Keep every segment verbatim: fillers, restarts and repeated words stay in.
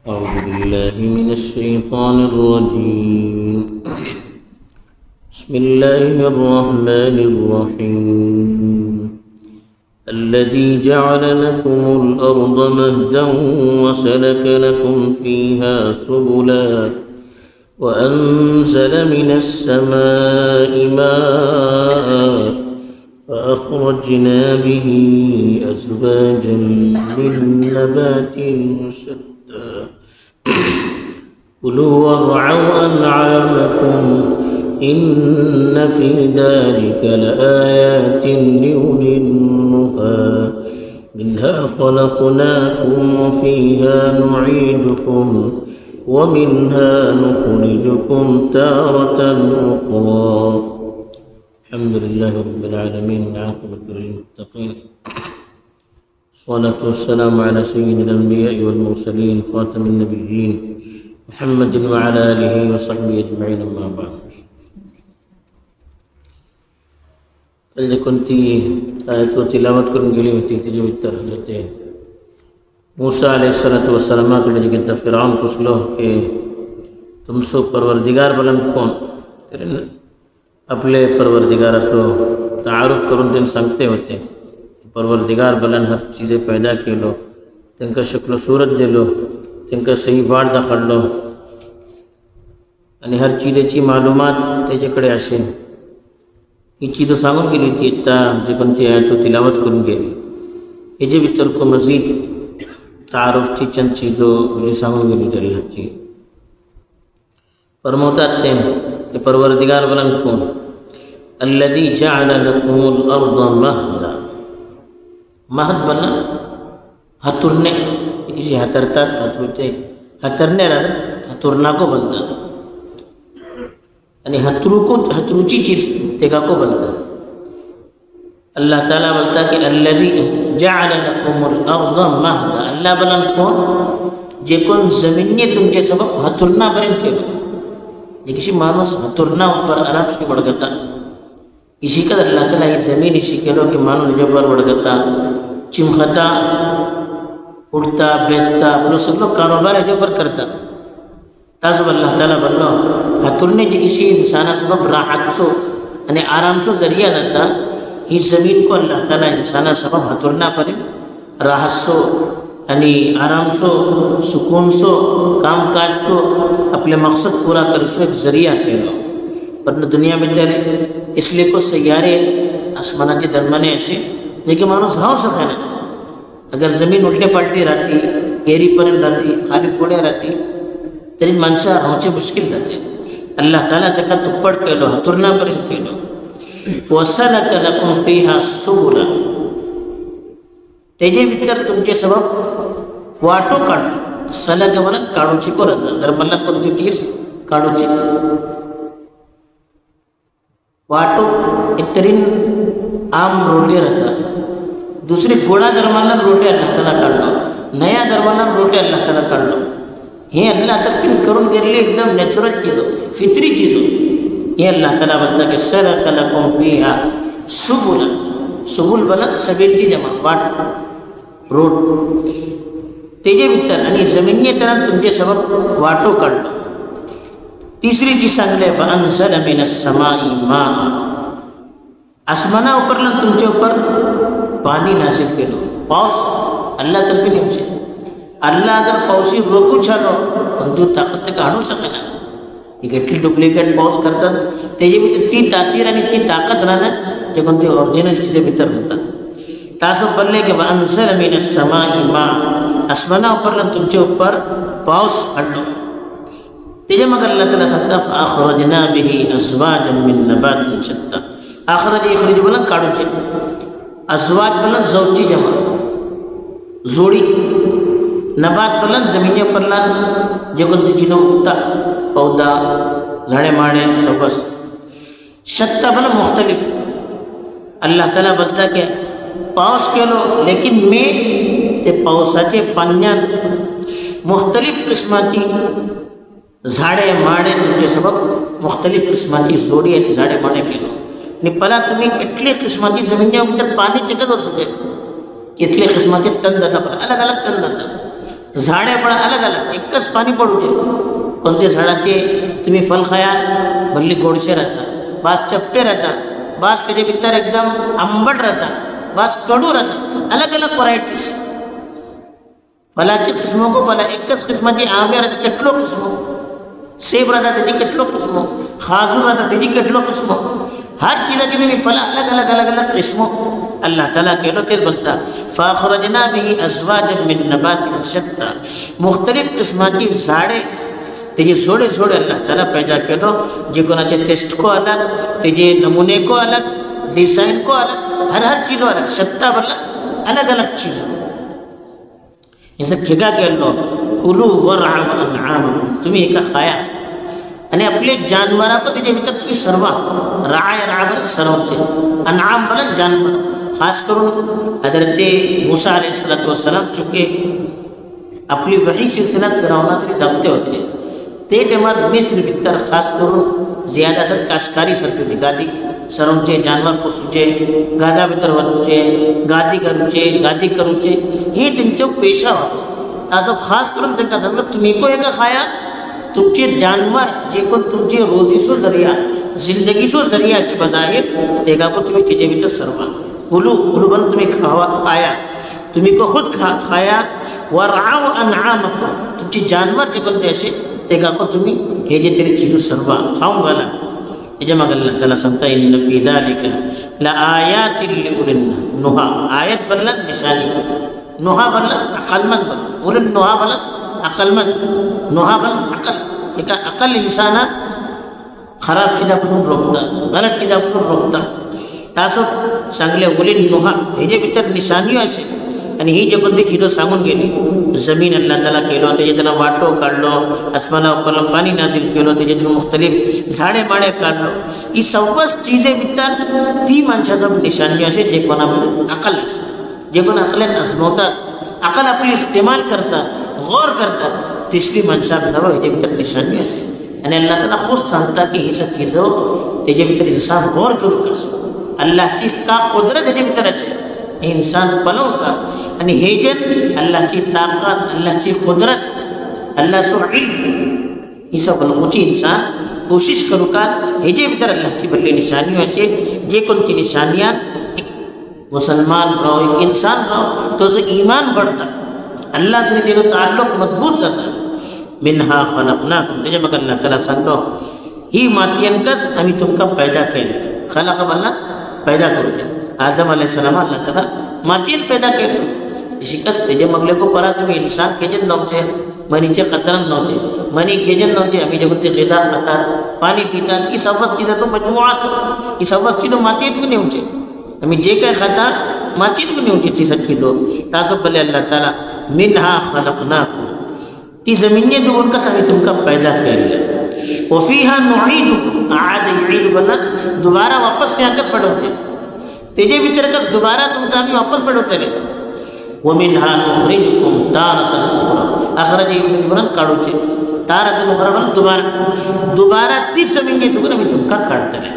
أعوذ بالله من الشيطان الرجيم. بسم الله الرحمن الرحيم. الذي جعل لكم الأرض مهدا وسلك لكم فيها سبلا وأنزل من السماء ماء فأخرجنا به أزواجا من نبات شتى كلوا وارعوا أنعامكم إن في ذلك لآيات لأولي النهى منها خلقناكم وفيها نعيدكم ومنها نخرجكم تارة أخرى. الحمد لله رب العالمين والعاقبة للمتقين والصلاة والسلام على سيد الأنبياء والمرسلين خاتم النبيين محمد وعلى آله وصحبه أجمعين أما بعد. کل جو کنتی آیت کو تلاوت کرن گلی ہوتی تھی جو اتر حضرت موسیٰ علیہ السلام کے لئے جگہ فرعون پسلو کہ تم سو پروردگار بلند کون اپنے پروردگار سو تعارف کرن دن سنگتے ہوتے پروردگار بلند ہر چیزیں پیدا کے لو تن کا شکل و صورت دے لو تن کا صحیح بات دخل لو یعنی ہر چیزیں چی معلومات تے جکڑے آشیں یہ چیزوں سامن کے لیے تھی اتا جو کنتی آئے تو تلاوت کرن کے لیے یہ جو بھی تر کو مزید تعارف تھی چند چیزوں جو سامن کے لیے جاری ہر چیز فرموتات تے کہ پروردگار بلند کون الذي جعل لكم الارض مهدا مہد بلند ہترنے کسی ہترتا ہترتے ہترنے رہا ہترنا کو بلتا یعنی ہترو کو ہتروچی چیز دیکھا کو بلتا اللہ تعالیٰ بلتا کہ الذي جعل لكم الارض مهدا اللہ بلند کون جے کون زمینی تم کے سبب ہترنا برن کے لئے یہ کسی مانوس ہترنا پر آرام سے بڑھ گتا اسی کا اللہ تعالیٰ یہ زمین اسی کے لو کہ مانوس جو پر بڑھ گتا چمختا اڑتا بیستا بلو سب لوگ کاروبار جو پر کرتا تازب اللہ تعالیٰ بلو ہترنے جو کسی انسانہ سبب راحت سو یعنی آرام سو ذریعہ لتا یہ زمین کو اللہ تعالیٰ انسانہ سبب ہترنا پر راحت سو یعنی آرام سو سکون سو کام کاج سو اپنے مقصد پورا کر سو ایک ذریعہ کے لو ورنہ دنیا میں تیرے اس لیے کو سیارے آسمانہ کے درمانے ایسے لیکن مانوس رہو سکے نا اگر زمین الٹے پلٹی رہتی گیری پرن رہتی خالی کوڑے رہتی تیری منشا رہوچے مشکل رہتے اللہ تعالیٰ تکا تو پڑھ کے لو ہترنا پرن کے لو وَسَلَكَ لَكُمْ فِيهَا سُبُلًا تیجے بھیتر تم کے سبب واٹو کاڑ سلک بنا کاڑو چی کو رہتا در ملک کو جو چیز کاڑو چی واٹو اترین عام روٹے رہتا دوسری گوڑا در ملک روٹے اللہ تعالیٰ کاڑ لو نیا در ملک روٹے اللہ تعالیٰ کاڑ لو یہ اللہ ترکن کرن گر لئے ایک دم نیچرل چیزو فطری چیزو یہ اللہ تعالیٰ بلتا کہ سَلَكَ لَكُمْ فِيهَا سُبُلًا سبول بلند سبیلٹی جمع واٹ روڈ تیجے بھتر یعنی زمینی طرح تم کے سبب واٹو کر لو تیسری چیز سنگلے فَأَنزَلَ مِنَ السَّمَاءِ مَاءً آسمانہ اوپر لن تم کے اوپر پانی نازل کے لو پاؤس اللہ طرفی نہیں سے اللہ اگر پاؤسی روکو چھلو تو طاقت تک ہڑو سکنا یہ کٹلی ڈپلیکیٹ پاؤس کرتا تیجے بھی تی تاثیر یعنی تی طاقت رہنا جو کنتے اوریجنل چیزیں بھیتر رہتا تاسو پلے کہ وَأَنزَلَ مِنَ السَّمَاءِ مَاءً آسمانہ اوپر لن تم چے اوپر پاؤس ہڑو تیجے مگر اللہ تعالیٰ سکتا فَأَخْرَجْنَا بِهِ أَزْوَاجًا مِّن نَبَاتٍ شَتَّى آخرج اخرج بلن کاڑو چے ازواج بلن زوجی جمع زوڑی نبات بلن زمینی پر لن جو کنتے چیزوں اگتا پودا زھڑے ماڑے سبس شتہ بلن مختلف اللہ تعالیٰ بلتا کہ پاؤس کے لو لیکن میں تے پاؤسا چے پانیان مختلف قسماتی زھاڑے ماڑے تم کے سبب مختلف قسماتی زوڑی ہے زھاڑے ماڑے کے لو نہیں پلا تمہیں کتلی قسماتی زمینیوں کی طرف پانی چکر ہو سکے کتلی قسماتی تن داتا پر الگ الگ تن داتا झाडे पण अलग अलग एकच पाणी पडूचे कोणते झाडाचे तुम्ही फल खायाल भल्ली गोडशे राहतात बास चप्पे राहतात बास त्याच्या भितर एकदम आंबट राहतात बास कडू राहतात अलग अलग व्हरायटीज फलाची किस्मो को फला एकच किस्माची आंबे राहतात केटलो किस्मो सेब राहतात त्याची केटलो किस्मो खाजूर राहतात त्याची केटलो किस्मो हर चीज़ाची तुम्ही फला अलग अलग अलग अलग किस्मो अल्लाह ताला केलो तेच बोलता फाखरजना बिही अज़वाजन मिन नबातिन शत्ता मुख्तलिफ किस्माची झाडे तेजे जोडे जोडे अल्लाह ताला पैदा केलो जे कोणाचे टेस्ट को अलग तेजे नमूने को अलग डिज़ाइन को अलग हर हर चीज़ों अलग शत्ता बोला अलग अलग चीज़ ये सब ठेका केलो कुलू वरअू अनआमकुम तुम्ही एका खाया आणि आपले जानवरा को त्याच्या भितर तुम्ही सर्व राय राबर सर्वचे अनआम बोला जानवर खास करून हजरत मूसा अलैहिस्सलातु वस्सलाम चुके आपली वही सिलसिला फिरौना तरी जपते होते ते टायमार मिस्र भितर खास करून ज्यादातर काश्तकारी सारखी होती गादी सर्वचे जानवर पोसूचे गादा भितर वचचे गादी करूचे गादी करूचे हे त्यांचा पेशा होतो असं खास करून त्यांना सांगलं तुम्ही को एका खाया तुमचे जानवर जे कोण तुमचे रोजीसो जरिया जिंदगीसो जरिया से बजाहिर तेगा को तुम्ही त्याच्या भितर सर्व उलू उलू बन तुम्ही खावा खाया तुम्ही को खुद खा खाया वरअू अनआमकुम तुमची जानवर जे कोणते असे तेगा को तुम्ही हे जे तरी चीजू सर्व खाऊन घाला याच्या मग अल्लाह ताला सांगता इन्न फी दालिका लआयातिन लिउलिन नुहा आयत बनला निशानी नुहा बनला अकलमंद बनला उलिन नुहा बनला अकलमंद नुहा बनला अकल एका अकल इंसाना खराब चीजापासून रोखता गलत चीजापासून रोखता तासं चांगले उलिन नुहा हे जे भितर निशानी असे आणि ही जे कोणती चिजं सांगून गेली जमीन अल्लाह ताला केलो त्याच्यातला वाटो काढलो आसमानावर पाणी नादिल केलो त्याच्यातून मुख्तलिफ झाडे माडे काढलो ही सर्वच चीजे भितर ती माणसाचा निशानी असे जे कोणाबद्दल अकल असे जे कोण अकलेन अजमवतात अकल आपली इस्तेमाल करतात गौर करतात तिसरी माणसा सर्व ह्याच्या भितर निशानी असे आणि अल्लाह ताला खुद सांगता की ही सब चीजं त्याच्या भितर इंसान गौर करू कस अल्लाहची का कुदरत ह्याच्या भितर असे इंसान पलव का आणि हे जन अल्लाहची ताकद अल्लाहची कुदरत अल्लाह सो इल्म ही सब बलखुची इंसान कोशिश करू का हे जे भीतर अल्लाहची भरली निशानी असे जे कोणती निशानियां एक मुसलमान रहो एक इंसान रहो तो जो ईमान बढ़ता अल्लाह से जो ताल्लुक मजबूत जाता मिनहा खलकनाकुम त्याच्या मग अल्लाह ताला सांगतो ही मातीयंकच आम्ही तुमका पैदा केलं खलक बनला पैदा करू आदम अलैहिस्सलाम अल्लाह ताला मातीत पैदा केलं शिकस त्याचे मगले को परा तुम्ही इंसान खेजन नव्हते मनीचे कतरन नव्हते मनी खेजन नव्हते आम्ही जे कोणते गिजा खातात पाणी पितात ही सर्वच चीजं तो मजमुआत ही सर्वच चीजं मातीत घेऊन येऊचे आम्ही जे काय खाता मातीत घेऊन येऊचे ती सट किलो तासं बोले अल्लाह ताला मिनहा खलकनाकुम ती जमिनीने दुगून कसं आम्ही तुमका पैदा केलं वफीहा नुईदुकुम आद युईद बोला दोबारा वापस त्याकच पडवते तेजे भीतर का दोबारा तुमका आम्ही वापस पडवतले वमिनहा नुखरिजुकुम तारतन उखरा अखरज इखरज बनन काढूचे तारतन उखरा बनन दोबारा दोबारा तीच जमीन तुगून आम्ही तुमका काढतले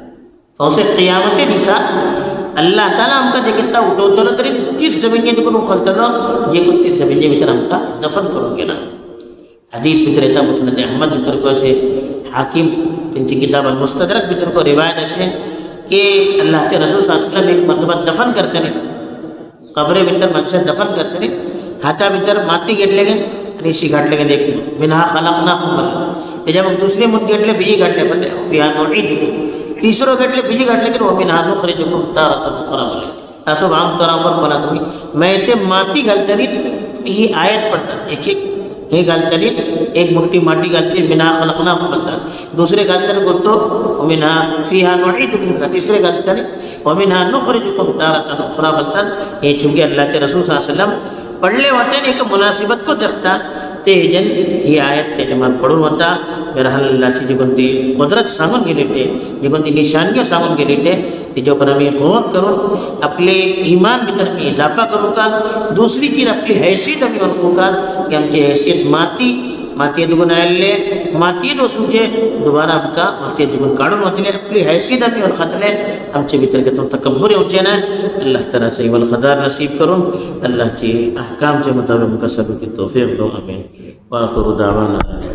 असे क़ियामते दिसा अल्लाह ताला आमका जे किता उठवतलो तरी तीच जमीन तुगून उखलतलो जे कोण तीच जमीन भीतर आमका दफन करून गेला हदीस भीतर येता मुस्नद अहमद भीतर को असे हाकिम त्यांची किताब अल मुस्तदरक भीतर को रिवायत असे कि अल्लाह के रसूल सल्लल्लाहु अलैहि वसल्लम एक मरतबा दफन करते नहीं कब्रे भीतर मनशा दफन करते नहीं हाथा भीतर माती घेतले गे आणि शी घातले गे एक मिनहा खलकनाकुम बोलले त्याच्या मग दुसरे मुद घेतले बिजी घातले बोलले फिहा नुईदुकुम तिसरो घेतले बिजी घातले की वमिनहा नुखरिजुकुम तारतन उखरा बोलले असं भांग तोरावर बोला तुम्ही मैं ते माती घालतानी ही आयत पडतात एक एक हे घालतानी एक मुट्ठी माटी घालतानी मिनहा खलकनाकुम बोलतात दुसरे घालतानी गोष्टो वमिनहा फिहा नुईदुकुम तिसरे घालतानी वमिनहा नुखरिजुकुम तारतन उखरा बोलतात हे चूंकि अल्लाह के रसूल सल्लल्लाहु अलैहि वसल्लम पडले होते आणि एका मुनासिबत को देखता ते जन ही आयत त्याच्या माग पडून होता बहरहाल अल्लाहची जी कोणती कुदरत सांगून गेली ते जी कोणती निशानियाँ सांगून गेली ते तिच्यावर आम्ही गौर करून आपले ईमान भीतर मी इजाफा करू का दुसरी चीज आपली हैसियत आम्ही ओळखू का की आमची हैसियत माती माती दुगुन आयल्ले मातयेत वचूचे दुबारा आमकां मातयेत दुगून काडून वतले आपली हैसियत आमी वळखतले आमचे भितर घेतून तकब्बुर येवचें ना अल्लाह ताला सही वल खदार नसीब करून अल्लाहची अहकामचे मुताबिक आमकां सगळी तौफीक दो आमीन व आखिरु दावाना